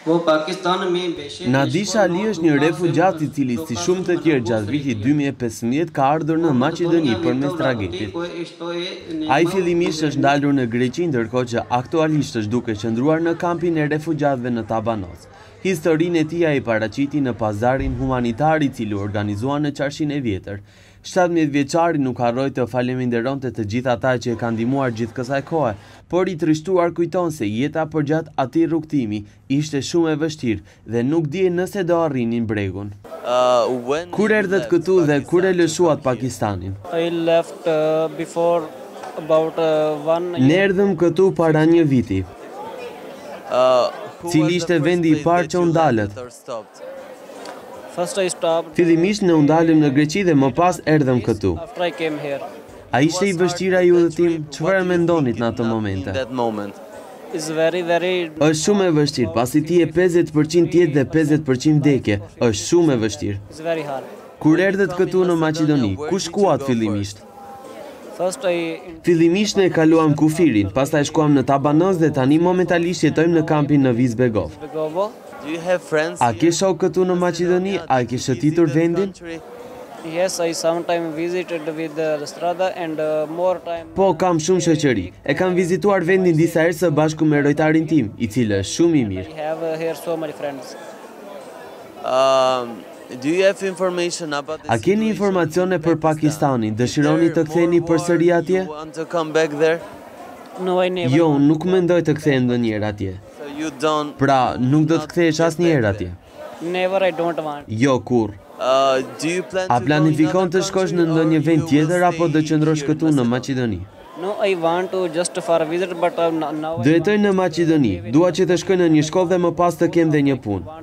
Nadisha Ali është një refugjat I cili si shumë të tjerë gjatë vitit 2015 ka ardhur në Maqedoni përmes tragedit. Ai fillimisht është ndalur në Greqi, ndërkohë që aktualisht është duke qëndruar në kampin e refugjatëve në Tabanos. Historinë e tij ai paraqiti në pazarin humanitar I cili organizuan në Qarshin e Vjetër. 17 vjeçari nuk harroi të faleminderonte të gjithë ata që e kanë ndihmuar gjithë kësaj kohe, por I trishtuar kujton se jeta përgjatë atij rrugtimi ishte shumë e vështirë dhe nuk dije nëse do arrinin bregun. Kur erdhët këtu dhe kur e lëshuat Pakistanin? Ne erdhëm këtu para një viti. Cili ishte vendi I parë që u ndalët? Fillimisht ne u ndalëm në Greqi dhe më pas erdhëm këtu. A ishte I vështirë ai udhëtim? Çfarë mendonit në ato momente? Është shumë e vështirë, pasi ti je 50% jetë dhe 50% vdekje. Është shumë e vështirë. Kur erdhët këtu në Maqedoni, ku shkuat fillimisht? Fillimisht ne kaluam kufirin, pastaj shkuam në Tabanos dhe tani momentalisht jetojmë në kampin në Vizbegov. A ke shok këtu në Maqedoni? A ke shëtitur vendin? Po, kam shumë shoqëri. E kam vizituar vendin disa herë së bashku me rojtarin tim, I cili është shumë I mirë. A keni informacione për Pakistanin? Dëshironi të ktheheni përsëri atje? Jo, nuk mendoj të kthehem ndonjëherë atje. Pra, nuk do të kthehesh asnjëherë atje? Jo, kurr. A planifikon të shkosh në ndonjë vend tjetër apo do qëndrosh këtu në Maqedoni? Do jetoj në Maqedoni. Dua që të shkoj në një shkollë dhe më pas të kem dhe një punë.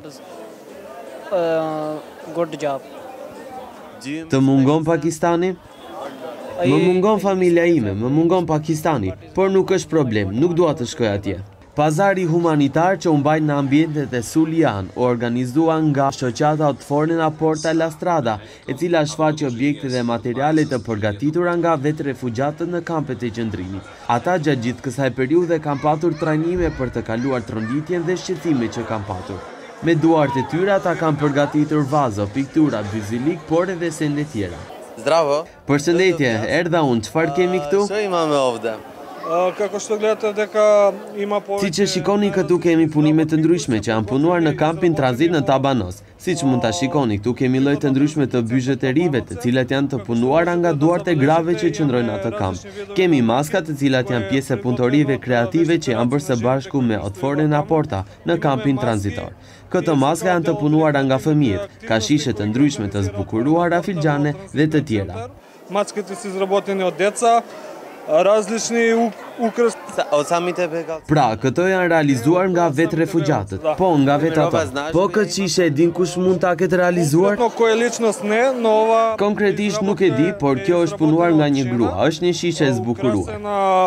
Të mungon Pakistani? Më mungon familja ime, më mungon Pakistani, por nuk është problem, nuk dua të shkoj atje. Pazari humanitar që u mbajt në ambientet e Sulian u organizua nga shoqata Otforën a Porta La Strada, e cila shfaqi objekte dhe materiale të përgatitura nga vetë refugjatët në kampet e qëndrimit. Ata gjatë gjithë kësaj periudhe kanë patur trajnime për të kaluar tronditjen dhe shqetësimet që kanë patur. Me duart e tyre ata kanë përgatitur vazo, piktura, byzilik, por edhe sende tjera. Zdravo. Përshëndetje, erdha unë, çfarë kemi këtu? Što imame ovde? Si që shikoni këtu kemi punime të ndryshme që janë punuar në kampin tranzit në Tabanos. Si që mund të shikoni, këtu kemi lloj të ndryshme të byzheterive të cilat janë të punuara nga duart e grave që qëndrojnë atë kamp. Kemi maskat të cilat janë pjesë e punëtorive kreative që janë bërë së bashku me Otforën a Porta në kampin tranzitor. Këto maska janë të punuara nga fëmijët, ka shishe të ndryshme të zbukuruara, filxhane dhe të tjera. Maskët si izraboteni od deca, različni ukrasi. Pra, këto janë realizuar nga vetë refugjatët. Po, nga vetë ato. Po, këtë shishe e din kush mund ta ketë realizuar? Konkretisht nuk e di, por kjo është punuar nga një grua. Është një shishe e zbukuruar.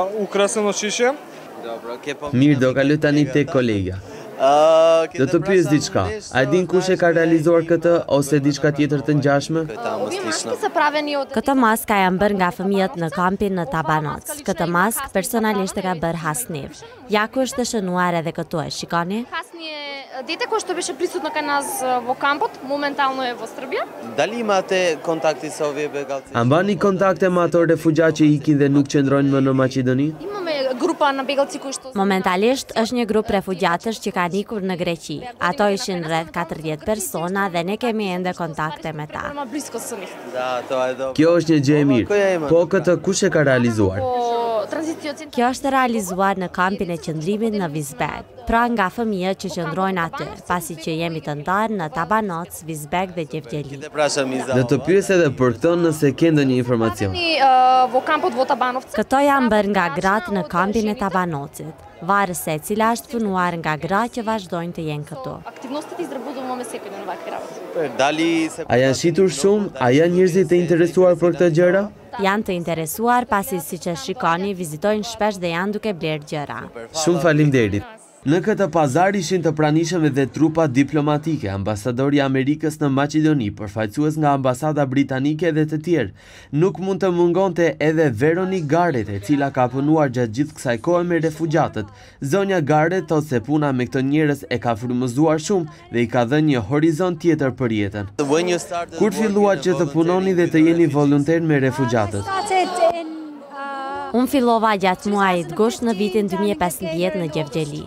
Mirë, do kaloj tani tek kolegja. Do të pyes diçka. A din kush e ka realizuar këtë ose diçka tjetër të ngjashme? Këtë maska janë bërë nga fëmijët në kampin në Tabanos. Këtë mask personalisht e ka bërë Hasniv. Ja ku është shënuar edhe këtu, e shikoni? Dete koje беше присутно кај нас во кампот, моментално е во Србија. Dali imate kontakti sa ovje begalci? A mbani kontakte me ato refugjat që ikin dhe nuk qëndrojnë më në Maqedoni? Имаме група на бегалци кои што Momentalisht është një grup refugjatësh që kanë ikur në Greqi. Ato ishin rreth 40 persona dhe ne kemi ende kontakte me ta. близко со нив. Da, to je dobro. Kjo është një gjë e mirë. Po këtë kush e ka realizuar? Kjo është realizuar në kampin e qëndrimit në Vizbeg, pra nga fëmijët që qëndrojnë aty, pasi që jemi të ndarë në Tabanoc, Vizbeg dhe Gjevgjeli. Dhe të pyes edhe për këto nëse ke ndonjë informacion. Во кампот во Табановци. Këto janë bërë nga gratë në kampin e Tabanocit. Varës se cila është punuar nga gra që vazhdojnë të jenë këtu. Активностите изработуваме секојден вакви работи. A janë shitur shumë? A janë njerëzit të interesuar për këtë gjëra? Janë të interesuar pasi siç e shikoni vizitojnë shpesh dhe janë duke blerë gjëra. Shumë faleminderit. Në këtë pazar ishin të pranishëm edhe trupa diplomatike, ambasadori i Amerikës në Maqedoni, përfaqësues nga ambasada britanike dhe të tjerë. Nuk mund të mungonte edhe Veronique Garrett, e cila ka punuar gjatë gjithë kësaj kohe me refugjatët. Zonja Garrett thotë se puna me këto njerëz e ka frymëzuar shumë dhe i ka dhënë një horizont tjetër për jetën. Kur filluat që të punoni dhe të jeni volonter me refugjatët? Unë fillova gjatë muajit gusht në vitin 2015 në Gjevgjeli.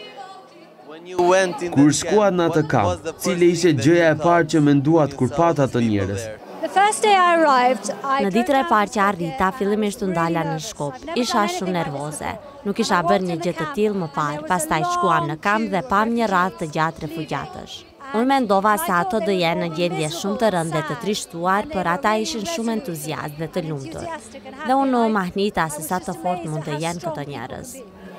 Kur shkuat në atë kamp, cile ishe gjëja e parë që menduat kur pat ato njerëz? Në ditën e parë që arrita, fillimisht u ndala në Shkup. Isha shumë nervoze. Nuk isha bërë një gjë të tillë më parë. Pastaj shkuam në kamp dhe pam një radhë të gjatë refugjatësh. Unë mendova se ato do jenë në gjendje shumë të rëndë dhe të trishtuar, por ata ishin shumë entuziast dhe të lumtur. Dhe unë u mahnita se sa të fortë mund të jenë këto njerëz.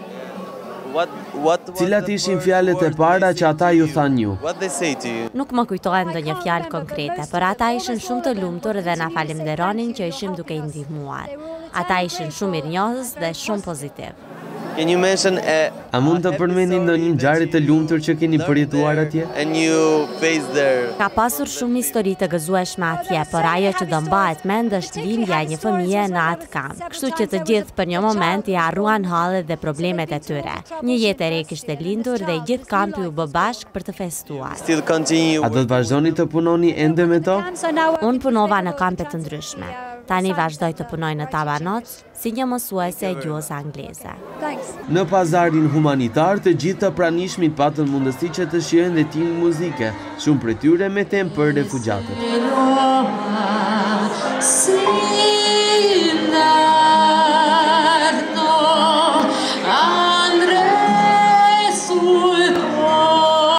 Cilat ishin fjalët e para që ata ju thanë ju? Nuk më kujtohen ndonjë fjalë konkrete, por ata ishin shumë të lumtur dhe na falenderonin që ishim duke i ndihmuar. Ata ishin shumë mirënjohës dhe shumë pozitiv. A mund të përmendni ndonjë ngjarje të lumtur që keni përjetuar atje? Ka pasur shumë histori të gëzueshme atje, por ajo që do mbahet mend është lindja e një fëmije në atë kamp. Kështu që të gjithë për një moment i harruan hallet dhe problemet e tyre. Një jetë e re kishte lindur dhe i gjithë kampi u bë bashk për të festuar. A do të vazhdoni të punoni ende me to? Unë punova në kampe të ndryshme. Tani vazhdoj të punoj në Tabanoc si një mësuese e gjuhës angleze. Në pazarin humanitar, të gjithë të pranishmit patën mundësi që të shijojnë dhe tim muzike, shumë prej tyre me temë për refugjatët.